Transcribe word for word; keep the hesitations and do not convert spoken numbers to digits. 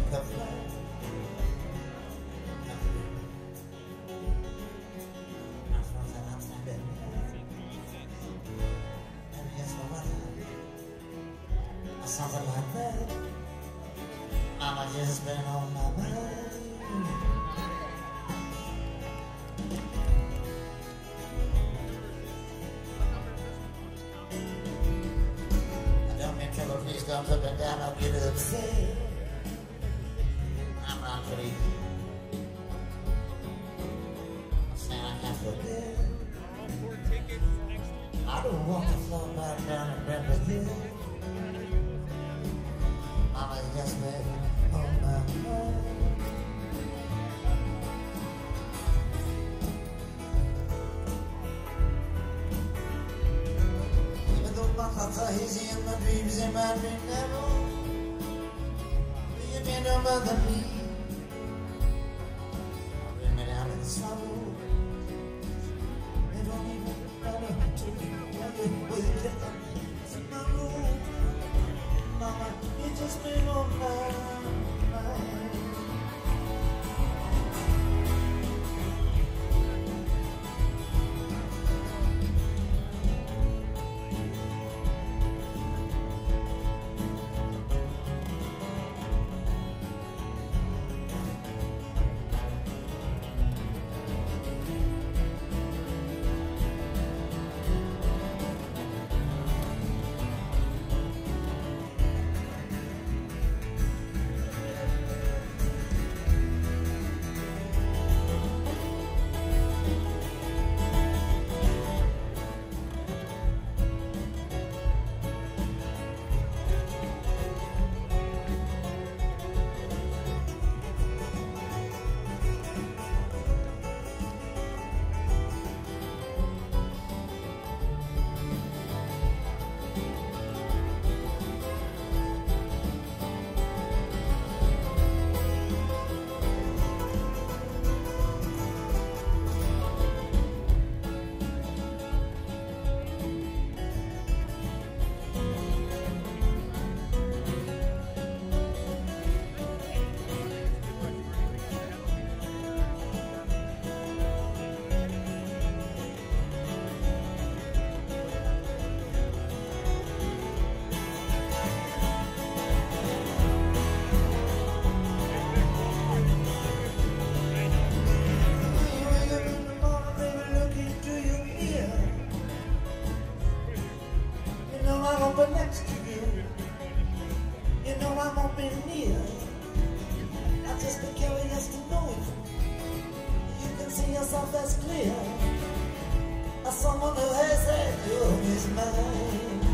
the flag. Something like that. Mama just been on my mind. I don't mean trouble, please comes up and down, I'll get upset. I'm not free. I'm saying I can't forget. I don't want to flow back down and bend with you. Mama just been on my mind. Even though my thoughts are hazy and my dreams they might be narrow, you may know more than me. Bring me down in the sorrow. It don't even matter to me where you wait at it's in my room. Mama, you just been on my mind. Next to you, you know I won't be near. Not just be curious to know you. You can see yourself as clear as someone who has said you're his mind.